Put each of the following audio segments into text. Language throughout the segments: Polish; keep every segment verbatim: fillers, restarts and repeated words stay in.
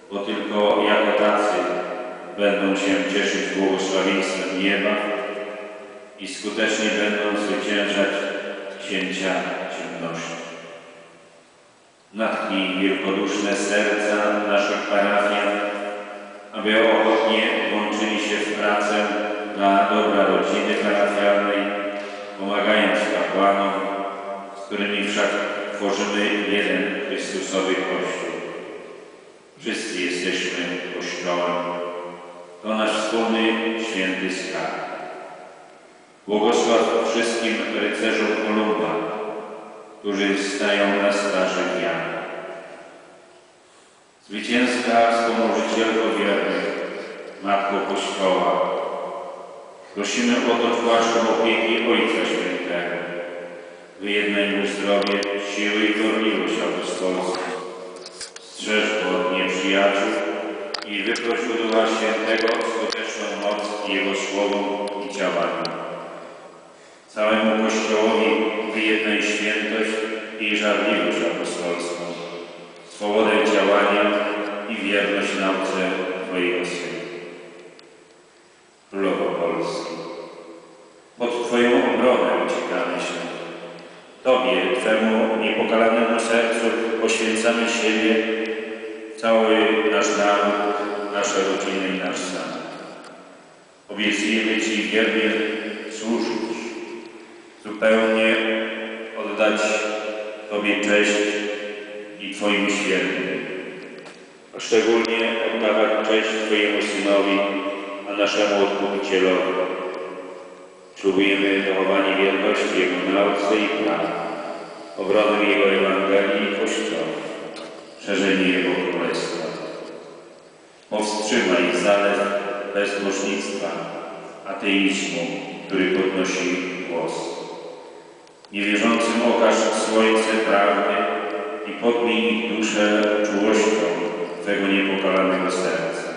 bo tylko jako tacy będą się cieszyć błogosławieństwem nieba i skutecznie będą zwyciężać księcia ciemności. Natknij wielkoduszne serca naszych parafian, aby ochotnie włączyli się w pracę dla dobra rodziny parafialnej, pomagając kapłanom, z którymi wszak tworzymy jeden Chrystusowy Kościół. Wszyscy jesteśmy Kościołem. To nasz wspólny, święty skarb. Błogosław wszystkim rycerzom Kolumba, którzy stają na straży wiary. Zwycięska wspomożycielko wiernych, Matko Kościoła, prosimy o to płaszczem opieki Ojca Świętego. Wyjednaj mu zdrowie, siły i gorliwość apostolską. Strzeż go od nieprzyjaciół i wyproś u Ducha Świętego skuteczną moc Jego słowom i działaniu. Całemu Kościołowi wyjednaj świętość i żarliwość apostolską, swobodę działania i wierność nauce Twojego Syna. Królowo Polski, pod Twoją obronę uciekamy się. Tobie, Twemu niepokalanemu sercu poświęcamy siebie, cały nasz naród, nasze rodziny i nasz sam. Obiecujemy Ci wiernie służyć, zupełnie oddać Tobie cześć i Twoim świętym, a szczególnie oddawać cześć Twojemu Synowi, a naszemu Odkupicielowi. Ślubujemy zachowanie wierności Jego nauce i prawu, obronę Jego Ewangelii i Kościoła, szerzenie Jego Królestwa. Powstrzymaj zalew bezbożnictwa, ateizmu, który podnosi głos. Niewierzącym okaż słońce prawdy i podmij ich duszę czułością Twego niepokalanego serca.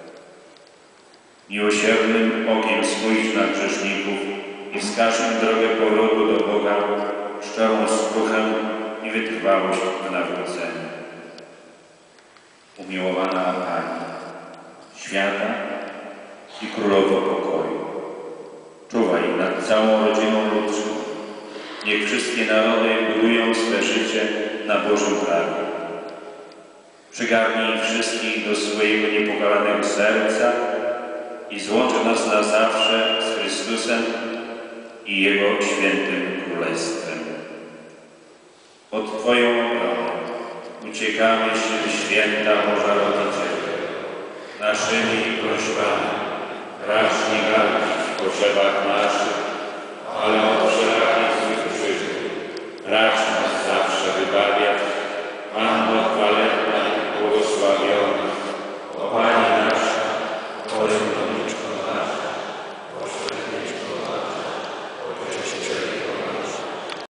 Miłosiernym okiem spójrz na grzeszników i wskaż im drogę powrotu do Boga, szczerą skruchę i wytrwałość w nawróceniu. Umiłowana Pani, świata i Królowo pokoju, czuwaj nad całą rodziną ludzką. Niech wszystkie narody budują swe życie na Bożym prawie. Przygarnij wszystkich do swojego niepokalanego serca i złącz nas na zawsze z Chrystusem i Jego świętym Królestwem. Pod Twoją obronę uciekamy się, święta Boża Rodzicielko, naszymi prośbami. Racz nie gardzić w potrzebach naszych, ale od wszelakich złych przyczyn. Racz nas zawsze wybawiać. Panno chwalebna i błogosławiona,